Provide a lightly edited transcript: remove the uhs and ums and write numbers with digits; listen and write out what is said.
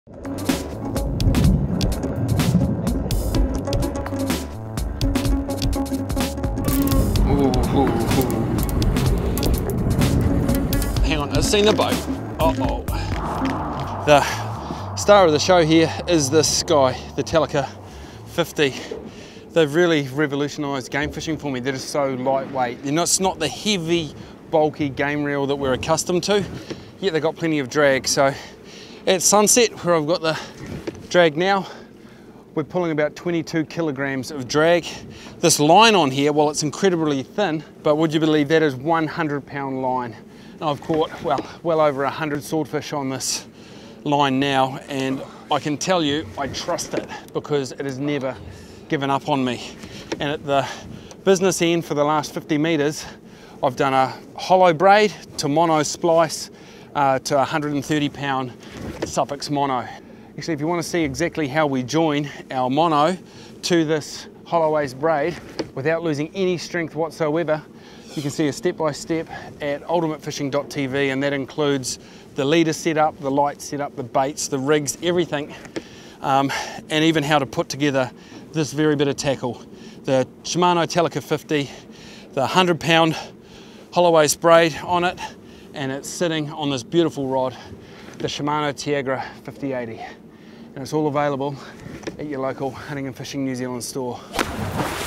Hang on, I've seen the boat. Uh-oh. The star of the show here is this guy, the Telica 50. They've really revolutionised game fishing for me. That is so lightweight. You know, it's not the heavy, bulky game reel that we're accustomed to, yet they've got plenty of drag. So at sunset, where I've got the drag now, we're pulling about 22 kilograms of drag. This line on here, well, it's incredibly thin, but would you believe that is 100-pound line? And I've caught, well over 100 swordfish on this line now, and I can tell you I trust it because it has never given up on me. And at the business end for the last 50 meters, I've done a hollow braid to mono splice to 130-pound Suffix mono. Actually, if you want to see exactly how we join our mono to this hollow waist braid without losing any strength whatsoever, you can see a step-by-step at ultimatefishing.tv, and that includes the leader setup, the light setup, the baits, the rigs, everything, and even how to put together this very bit of tackle. The Shimano Telica 50, the 100-pound hollow waist braid on it, and it's sitting on this beautiful rod, the Shimano Tiagra 5080. And it's all available at your local Hunting and Fishing New Zealand store.